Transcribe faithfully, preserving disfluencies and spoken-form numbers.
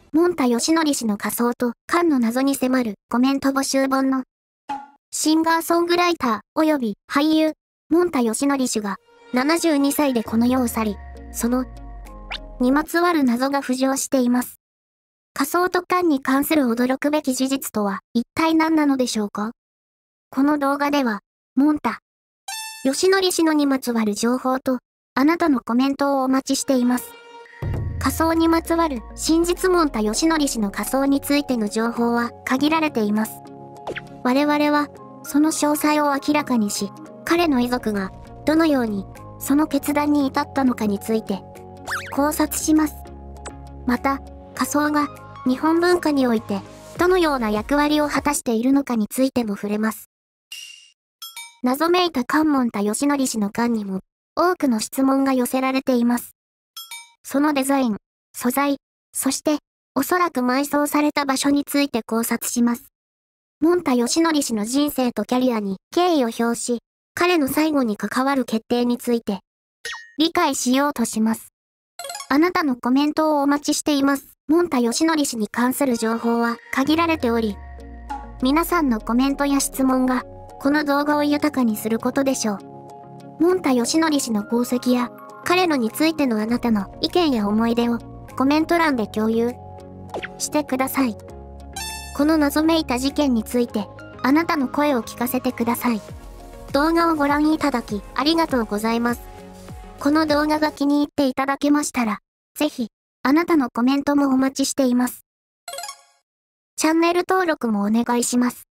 もんたよしのり氏の仮想と菅の謎に迫るコメント募集本のシンガーソングライター及び俳優、もんたよしのり氏がななじゅうにさいでこの世を去り、そのにまつわる謎が浮上しています。仮想と菅に関する驚くべき事実とは一体何なのでしょうか？この動画では、もんたよしのり氏のにまつわる情報と、あなたのコメントをお待ちしています。仮想にまつわる真実もんたよしのり氏の仮想についての情報は限られています。我々は、その詳細を明らかにし、彼の遺族がどのようにその決断に至ったのかについて考察します。また、仮想が日本文化においてどのような役割を果たしているのかについても触れます。謎めいた菅もんたよしのり氏の菅にも多くの質問が寄せられています。そのデザイン、素材、そしておそらく埋葬された場所について考察します。もんたよしのり氏の人生とキャリアに敬意を表し、彼の最後に関わる決定について理解しようとします。あなたのコメントをお待ちしています。もんたよしのり氏に関する情報は限られており、皆さんのコメントや質問がこの動画を豊かにすることでしょう。もんたよしのり氏の功績や彼のについてのあなたの意見や思い出をコメント欄で共有してください。この謎めいた事件についてあなたの声を聞かせてください。動画をご覧いただきありがとうございます。この動画が気に入っていただけましたら、ぜひあなたのコメントもお待ちしています。チャンネル登録もお願いします。